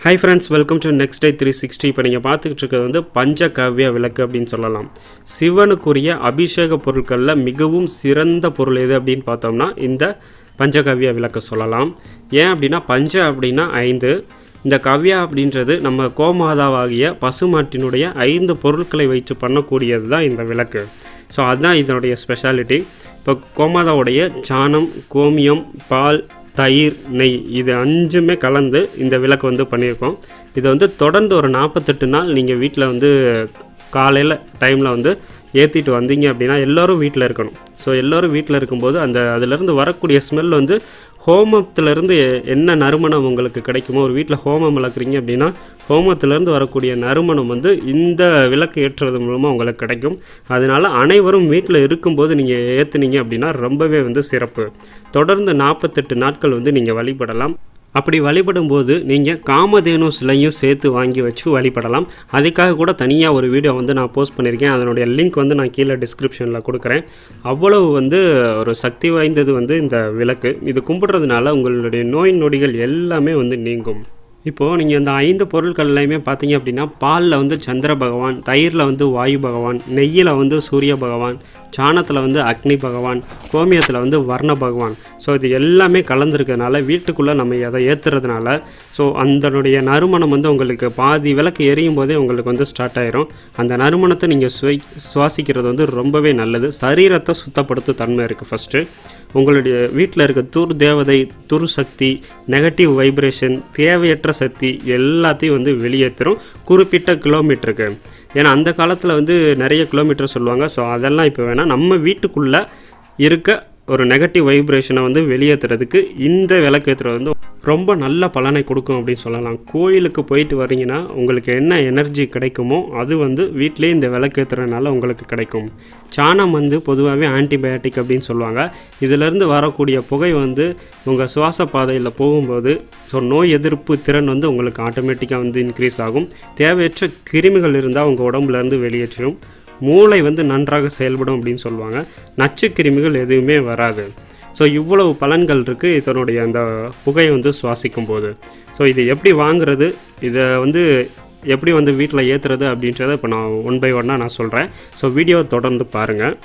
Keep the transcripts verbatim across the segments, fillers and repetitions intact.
Hi friends, welcome to next day three sixty. இப்போ நீங்க பார்த்துக்கிட்டு இருக்கிறது வந்து பஞ்சகவ்ய விளக்கு அப்படினு சொல்லலாம். சிவனுக்குரிய அபிஷேக பொருட்கள்ல மிகவும் சிறந்த பொருள் எது அப்படினு பார்த்தோம்னா இந்த பஞ்சகவ்ய விளக்கு சொல்லலாம். ஏன் அப்படினா பஞ்ச அப்படினா ஐந்து, இந்த கவ்யா அப்படின்றது நம்ம கோமாதாவாகிய பசுமாட்டினுடைய ஐந்து பொருட்களை வைத்து பண்ணக்கூடியது தான் இந்த விளக்கு. ஸோ அதுதான் இதனுடைய ஸ்பெஷாலிட்டி. இப்போ கோமாதாவுடைய சாணம், கோமியம், பால், தயிர், நெய் இது அஞ்சுமே கலந்து இந்த விளக்கு வந்து பண்ணியிருக்கோம். இதை வந்து தொடர்ந்து ஒரு நாற்பத்தெட்டு நாள் நீங்கள் வீட்டில் வந்து காலையில் டைமில் வந்து ஏற்றிட்டு வந்தீங்க அப்படின்னா எல்லோரும் வீட்டில் இருக்கணும். ஸோ எல்லோரும் வீட்டில் இருக்கும்போது அந்த அதிலேருந்து வரக்கூடிய ஸ்மெல் வந்து ஹோமத்திலேருந்து என்ன நறுமணம் உங்களுக்கு கிடைக்குமோ, ஒரு வீட்டில் ஹோமம் வளர்க்குறீங்க அப்படின்னா ஹோமத்திலேருந்து வரக்கூடிய நறுமணம் வந்து இந்த விளக்கு ஏற்றுறது மூலமாக உங்களுக்கு கிடைக்கும். அதனால் அனைவரும் வீட்டில் இருக்கும்போது நீங்கள் ஏற்றுனீங்க அப்படின்னா ரொம்பவே வந்து சிறப்பு. தொடர்ந்து நாற்பத்தெட்டு நாட்கள் வந்து நீங்கள் வழிபடலாம். அப்படி வழிபடும்போது நீங்கள் காமதேனு சிலையும் சேர்த்து வாங்கி வச்சு வழிபடலாம். அதுக்காக கூட தனியாக ஒரு வீடியோ வந்து நான் போஸ்ட் பண்ணியிருக்கேன். அதனுடைய லிங்க் வந்து நான் கீழே டிஸ்கிரிப்ஷனில் கொடுக்குறேன். அவ்வளவு வந்து ஒரு சக்தி வாய்ந்தது வந்து இந்த விளக்கு. இது கும்பிட்றதுனால உங்களுடைய நோய் நொடிகள் எல்லாமே வந்து நீங்கும். இப்போது நீங்கள் இந்த ஐந்து பொருட்கள்லையுமே பார்த்தீங்க அப்படின்னா பாலில் வந்து சந்திர பகவான், தயிரில் வந்து வாயு பகவான், நெய்யில் வந்து சூரிய பகவான், சாணத்தில் வந்து அக்னி பகவான், கோமியத்தில் வந்து வர்ண பகவான். ஸோ இது எல்லாமே கலந்துருக்கிறதுனால வீட்டுக்குள்ளே நம்ம அதை ஏற்றுறதுனால ஸோ அதனுடைய நறுமணம் வந்து உங்களுக்கு பாதி விளக்கு எரியும் போதே உங்களுக்கு வந்து ஸ்டார்ட் ஆயிரும். அந்த நறுமணத்தை நீங்கள் சுவை சுவாசிக்கிறது வந்து ரொம்பவே நல்லது. சரீரத்தை சுத்தப்படுத்த தன்மை இருக்குது. ஃபஸ்ட்டு உங்களுடைய வீட்டில் இருக்க துர் தேவதை, துர் சக்தி, நெகட்டிவ் வைப்ரேஷன், தேவையற்ற சக்தி எல்லாத்தையும் வந்து வெளியேற்றும் குறிப்பிட்ட கிலோமீட்டருக்கு. ஏன்னா அந்த காலத்தில் வந்து நிறைய கிலோமீட்டர் சொல்லுவாங்க. ஸோ அதெல்லாம் இப்போ வேணால் நம்ம வீட்டுக்குள்ளே இருக்க ஒரு நெகட்டிவ் வைப்ரேஷனை வந்து வெளியேற்றுறதுக்கு இந்த விளக்கேற்றுறது வந்து ரொம்ப நல்ல பலனை கொடுக்கும் அப்படின்னு சொல்லலாம். கோயிலுக்கு போயிட்டு வரீங்கன்னா உங்களுக்கு என்ன எனர்ஜி கிடைக்குமோ அது வந்து வீட்டிலே இந்த விளக்கேற்றுறதுனால உங்களுக்கு கிடைக்கும். சாணம் வந்து பொதுவாகவே ஆன்டிபயோட்டிக் அப்படின்னு சொல்லுவாங்க. இதிலேருந்து வரக்கூடிய புகை வந்து உங்கள் சுவாச பாதையில் போகும்போது ஸோ நோய் எதிர்ப்பு திறன் வந்து உங்களுக்கு ஆட்டோமேட்டிக்காக வந்து இன்க்ரீஸ் ஆகும். தேவையற்ற கிருமிகள் இருந்தால் உங்கள் உடம்புலேருந்து வெளியேற்றும். மூளை வந்து நன்றாக செயல்படும் அப்படின்னு சொல்லுவாங்க. நச்சு கிருமிகள் எதுவுமே வராது. ஸோ இவ்வளவு பலன்கள் இருக்குது இதனுடைய அந்த புகையை வந்து சுவாசிக்கும் போது. ஸோ இது எப்படி வாங்குறது, இதை வந்து எப்படி வந்து வீட்டில் ஏற்றுறது அப்படின்றத இப்போ நான் ஒன் பை ஒன்னாக நான் சொல்கிறேன். ஸோ வீடியோவை தொடர்ந்து பாருங்கள்.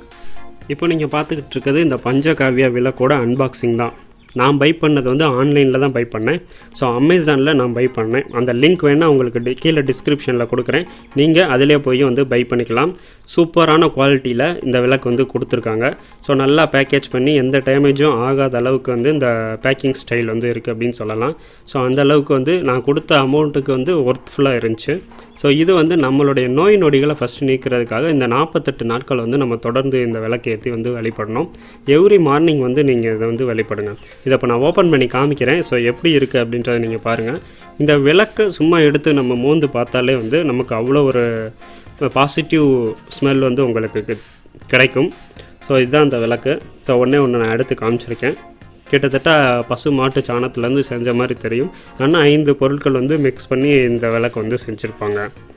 இப்போ நீங்கள் பார்த்துக்கிட்டு இருக்கிறது இந்த பஞ்சகாவியா விளக்கோட அன்பாக்சிங் தான். நான் பை பண்ணது வந்து ஆன்லைனில் தான் பை பண்ணேன். ஸோ அமேசானில் நான் பை பண்ணேன். அந்த லிங்க் வேணால் உங்களுக்கு டி கீழே டிஸ்கிரிப்ஷனில் கொடுக்குறேன். நீங்கள் அதிலே போய் வந்து பை பண்ணிக்கலாம். சூப்பரான குவாலிட்டியில் இந்த விளக்கு வந்து கொடுத்துருக்காங்க. ஸோ நல்லா பேக்கேஜ் பண்ணி எந்த டேமேஜும் ஆகாத அளவுக்கு வந்து இந்த பேக்கிங் ஸ்டைல் வந்து இருக்குது அப்படின்னு சொல்லலாம். ஸோ அந்த அளவுக்கு வந்து நான் கொடுத்த அமௌண்ட்டுக்கு வந்து ஒர்த்ஃபுல்லாக இருந்துச்சு. ஸோ இது வந்து நம்மளுடைய நோய் நொடிகளை ஃபஸ்ட்டு நீக்கிறதுக்காக இந்த நாற்பத்தெட்டு நாட்கள் வந்து நம்ம தொடர்ந்து இந்த விளக்கு ஏற்றி வந்து வழிபடணும். எவ்ரி மார்னிங் வந்து நீங்கள் இதை வந்து வழிபடுங்க. இதை இப்போ நான் ஓப்பன் பண்ணி காமிக்கிறேன். ஸோ எப்படி இருக்குது அப்படின்றத நீங்கள் பாருங்கள். இந்த விளக்கை சும்மா எடுத்து நம்ம மோந்து பார்த்தாலே வந்து நமக்கு அவ்வளோ ஒரு பாசிட்டிவ் ஸ்மெல் வந்து உங்களுக்கு கிடைக்கும். ஸோ இதுதான் அந்த விளக்கு. ஸோ ஒன்றே ஒன்று நான் எடுத்து காமிச்சிருக்கேன். கிட்டத்தட்ட பசு மாட்டு சாணத்துலேருந்து செஞ்ச மாதிரி தெரியும். ஆனால் ஐந்து பொருட்கள் வந்து மிக்ஸ் பண்ணி இந்த விளக்கு வந்து செஞ்சுருப்பாங்க.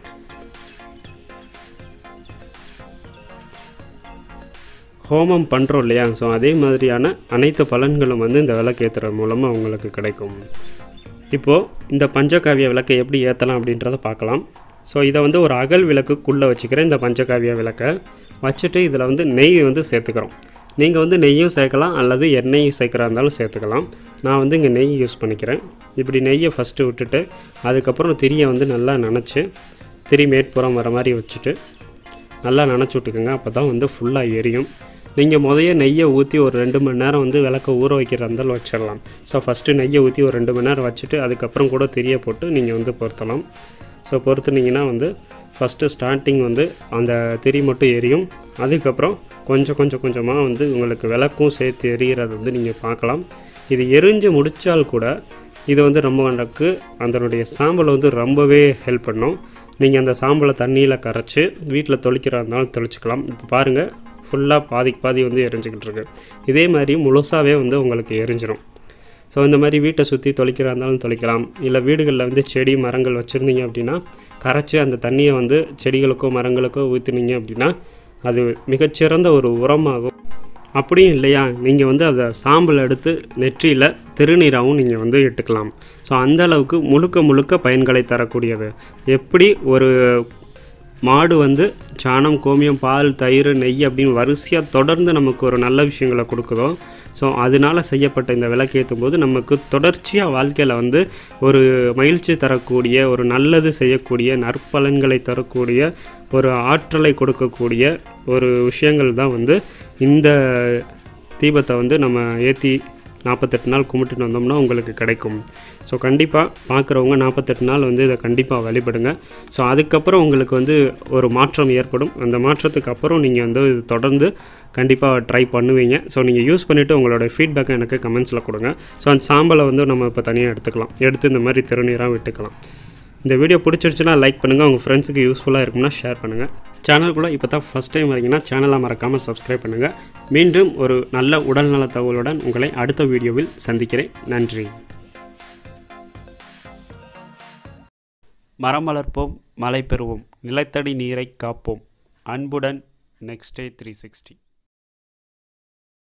ஹோமம் பண்ணுறோம் இல்லையா, ஸோ அதே மாதிரியான அனைத்து பலன்களும் வந்து இந்த விளக்கு ஏற்றுறது மூலமாக உங்களுக்கு கிடைக்கும். இப்போது இந்த பஞ்சகாவிய விளக்கை எப்படி ஏற்றலாம் அப்படின்றத பார்க்கலாம். ஸோ இதை வந்து ஒரு அகல் விளக்குக்குள்ளே வச்சுக்கிறேன். இந்த பஞ்சகாவிய விளக்கை வச்சுட்டு இதில் வந்து நெய் வந்து சேர்த்துக்கிறோம். நீங்கள் வந்து நெய்யும் சேர்க்கலாம் அல்லது எண்ணெயும் சேர்க்குறா இருந்தாலும் சேர்த்துக்கலாம். நான் வந்து இங்கே நெய் யூஸ் பண்ணிக்கிறேன். இப்படி நெய்யை ஃபஸ்ட்டு விட்டுட்டு அதுக்கப்புறம் திரியை வந்து நல்லா நனைச்சி திரி மேற்புறம் வர மாதிரி வச்சுட்டு நல்லா நனைச்சி விட்டுக்குங்க. அப்போ தான் வந்து ஃபுல்லாக எரியும். நீங்கள் முதல்ல நெய்யை ஊற்றி ஒரு ரெண்டு மணி நேரம் வந்து விளக்க ஊற வைக்கிறதா இருந்தாலும் வச்சிடலாம். ஸோ ஃபஸ்ட்டு நெய்யை ஊற்றி ஒரு ரெண்டு மணி நேரம் வச்சுட்டு அதுக்கப்புறம் கூட திரியை போட்டு நீங்கள் வந்து பொருத்தலாம். ஸோ பொறுத்துனீங்கன்னா வந்து ஃபஸ்ட்டு ஸ்டார்டிங் வந்து அந்த திரி மட்டும் எரியும். அதுக்கப்புறம் கொஞ்சம் கொஞ்சம் கொஞ்சமாக வந்து உங்களுக்கு விளக்கும் சேர்த்து எரிகிறது வந்து நீங்கள் பார்க்கலாம். இது எரிஞ்சு முடித்தால் கூட இது வந்து ரொம்ப எனக்கு அதனுடைய சாம்பலை வந்து ரொம்பவே ஹெல்ப் பண்ணும். நீங்கள் அந்த சாம்பலை தண்ணியில் கரைச்சி வீட்டில் தொளிக்கிறதா இருந்தாலும் தொளிச்சிக்கலாம். இப்போ பாருங்கள் ஃபுல்லாக பாதிக்கு பாதி வந்து எரிஞ்சிக்கிட்டு இருக்கு. இதே மாதிரி முழுசாகவே வந்து உங்களுக்கு எரிஞ்சிடும். ஸோ இந்த மாதிரி வீட்டை சுற்றி தொளிக்கிறதா இருந்தாலும் தொளிக்கலாம். இல்லை வீடுகளில் வந்து செடி மரங்கள் வச்சுருந்தீங்க அப்படின்னா கரைச்சி அந்த தண்ணியை வந்து செடிகளுக்கோ மரங்களுக்கோ ஊற்றினீங்க அப்படின்னா அது மிகச்சிறந்த ஒரு உரமாகும். அப்படியும் இல்லையா நீங்கள் வந்து அதை சாம்பல் எடுத்து நெற்றியில் திருநீராகவும் நீங்கள் வந்து இட்டுக்கலாம். ஸோ அந்த அளவுக்கு முழுக்க முழுக்க பயன்களை தரக்கூடியது. எப்படி ஒரு மாடு வந்து சாணம், கோமியம், பால், தயிர், நெய் அப்படின்னு வரிசையாக தொடர்ந்து நமக்கு ஒரு நல்ல விஷயங்களை கொடுக்குதோ, ஸோ அதனால் செய்யப்பட்ட இந்த விளக்கேற்றும் போது நமக்கு தொடர்ச்சியாக வாழ்க்கையில் வந்து ஒரு மகிழ்ச்சி தரக்கூடிய, ஒரு நல்லது செய்யக்கூடிய, நற்பலன்களை தரக்கூடிய, ஒரு ஆற்றலை கொடுக்கக்கூடிய ஒரு விஷயங்கள் தான் வந்து இந்த தீபத்தை வந்து நம்ம ஏற்றி நாற்பத்தெட்டு நாள் கும்பிட்டுட்டு வந்தோம்னா உங்களுக்கு கிடைக்கும். ஸோ கண்டிப்பாக பார்க்குறவங்க நாற்பத்தெட்டு நாள் வந்து இதை கண்டிப்பாக வழிபடுங்க. ஸோ அதுக்கப்புறம் உங்களுக்கு வந்து ஒரு மாற்றம் ஏற்படும். அந்த மாற்றத்துக்கு அப்புறம் நீங்கள் வந்து இது தொடர்ந்து கண்டிப்பாக ட்ரை பண்ணுவீங்க. ஸோ நீங்கள் யூஸ் பண்ணிவிட்டு உங்களோட ஃபீட்பேக்கை எனக்கு கமெண்ட்ஸில் கொடுங்க. ஸோ அந்த சாம்பலை வந்து நம்ம இப்போ தனியாக எடுத்துக்கலாம், எடுத்து இந்த மாதிரி திருநீராக விட்டுக்கலாம். இந்த வீடியோ பிடிச்சிருச்சுன்னா லைக் பண்ணுங்கள், உங்கள் ஃப்ரெண்ட்ஸுக்கு யூஸ்ஃபுல்லாக இருக்கும்னா ஷேர் பண்ணுங்கள். சேனலுக்குள்ளே இப்போ தான் ஃபஸ்ட் டைம் வரீங்கன்னா சேனலை மறக்காமல் சப்ஸ்கிரைப் பண்ணுங்கள். மீண்டும் ஒரு நல்ல உடல்நல தகவலுடன் உங்களை அடுத்த வீடியோவில் சந்திக்கிறேன். நன்றி. மரம் வளர்ப்போம், மழை பெறுவோம், நிலத்தடி நீரை காப்போம். அன்புடன் நெக்ஸ்ட் டே த்ரீ சிக்ஸ்டி.